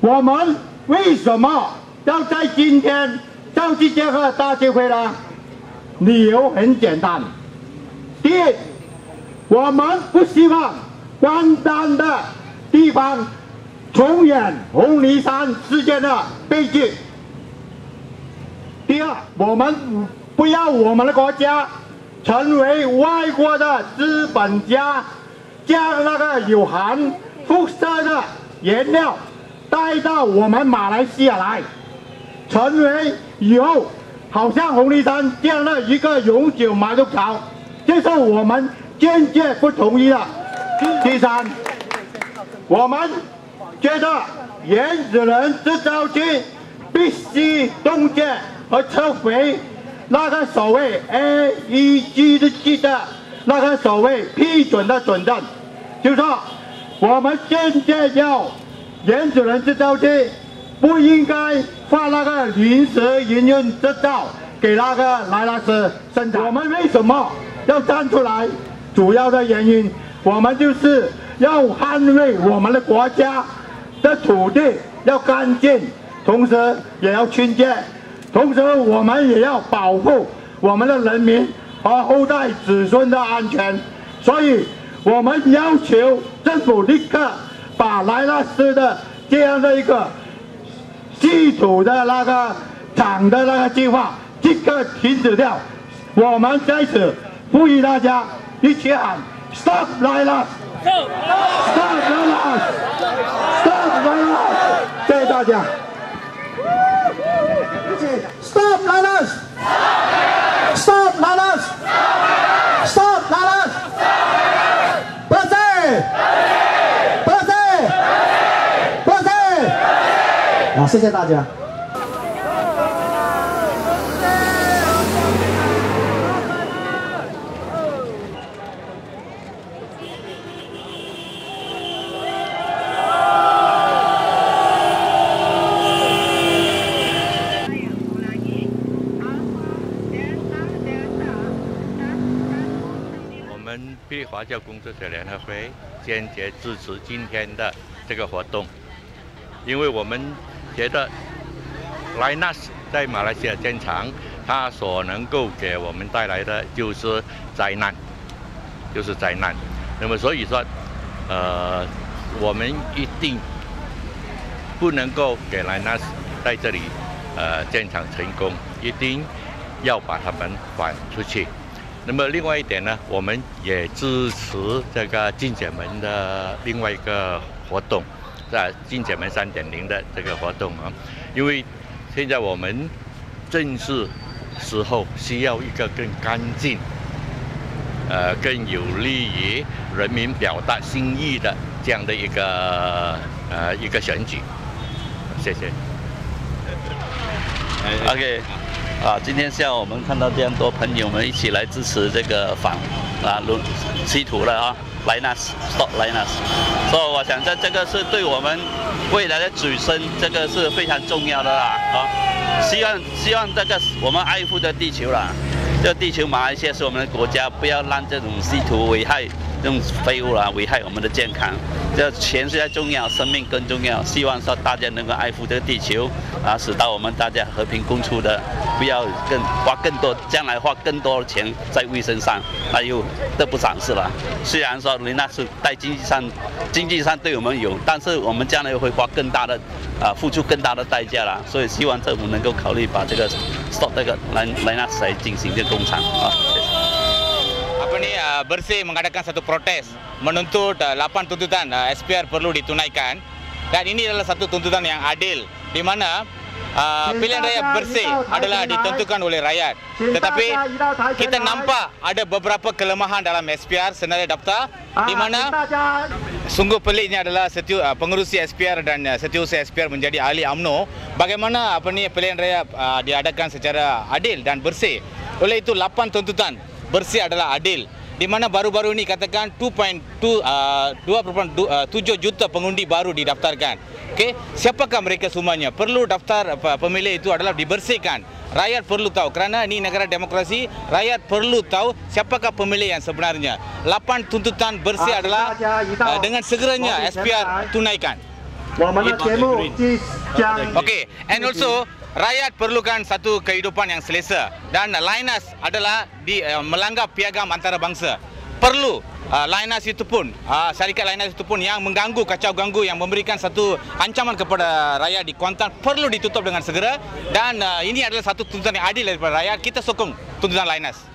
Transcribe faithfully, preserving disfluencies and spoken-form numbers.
我们为什么要在今天召集这个大聚会呢？理由很简单，第一，我们不希望关丹的地方重演红梨山事件的悲剧。第二，我们不要我们的国家成为外国的资本家将那个有含辐射的颜料带到我们马来西亚来，成为以后好像红梨山这样的一个永久马路桥，这是我们坚决不同意的。第三，我们觉得原始人制造区必须冻结和撤回那个所谓 A E G 的记的那个所谓批准的准证，就是说我们现在要原始人制造区不应该发那个临时营运执照给那个莱纳斯生产。我们为什么要站出来？主要的原因，我们就是要捍卫我们的国家的土地要干净，同时也要清洁，同时我们也要保护我们的人民和后代子孙的安全。所以，我们要求政府立刻把莱纳斯的这样的一个稀土的那个厂的那个计划立刻停止掉。我们在此呼吁大家一起喊 Stop Linus Stop Linus Stop Linus， 谢谢大家。Stop Linus Stop Linus Stop Linus， 不是不是不是。好，谢谢大家。 霹雳华教工作者联合会坚决支持今天的这个活动，因为我们觉得莱纳斯在马来西亚建厂，它所能够给我们带来的就是灾难，就是灾难。那么所以说，呃，我们一定不能够给莱纳斯在这里呃建厂成功，一定要把他们赶出去。那么另外一点呢，我们也支持这个进姐门的另外一个活动，在进姐门三点零的这个活动啊，因为现在我们正是时候需要一个更干净、呃更有利于人民表达心意的这样的一个呃一个选举。谢谢。 OK。啊，今天下午我们看到这样多朋友们一起来支持这个反啊轮稀土了啊，莱纳斯 ，stop 莱纳斯。所以我想这这个是对我们未来的子孙，这个是非常重要的啦啊。希望希望这个我们爱护的地球啦，这个地球马来西亚是我们的国家，不要让这种稀土危害这种废物啦危害我们的健康。这钱虽然重要，生命更重要。希望说大家能够爱护这个地球啊，使到我们大家和平共处的。不要更花更多，将来花更多的钱在卫生上，那又得不偿失了。虽然说人家是在经济上，经济上对我们有，但是我们将来会花更大的，啊，付出更大的代价了。所以希望政府能够考虑把这个 stop 这个来来那来进行这个工厂啊。 Apa ni uh, bersih mengadakan satu protes menuntut uh, lapan tuntutan uh, S P R perlu ditunaikan dan ini adalah satu tuntutan yang adil di mana Uh, pilihan raya bersih adalah ditentukan oleh rakyat. Tetapi kita nampak ada beberapa kelemahan dalam S P R senarai daftar di mana sungguh peliknya adalah setiau, uh, pengerusi S P R dan uh, setiausaha S P R menjadi ahli U M N O. Bagaimana apa ni pilihan raya uh, diadakan secara adil dan bersih. Oleh itu lapan tuntutan bersih adalah adil. Di mana baru-baru ini katakan dua perpuluhan tujuh juta pengundi baru didaftarkan. Okey, siapakah mereka semuanya? Perlu daftar apa, pemilih itu adalah dibersihkan. Rakyat perlu tahu kerana ini negara demokrasi, rakyat perlu tahu siapakah pemilih yang sebenarnya. Lapan tuntutan bersih adalah uh, dengan segeranya S P R tunaikan. 我们的节目即将 Okey, and also rakyat perlukan satu kehidupan yang selesa dan Linus adalah di uh, melanggar piagam antarabangsa. Perlu uh, Linus itu pun, uh, syarikat Linus itu pun yang mengganggu, kacau ganggu, yang memberikan satu ancaman kepada rakyat di Kuantan perlu ditutup dengan segera dan uh, ini adalah satu tuntutan yang adil daripada rakyat. Kita sokong tuntutan Linus.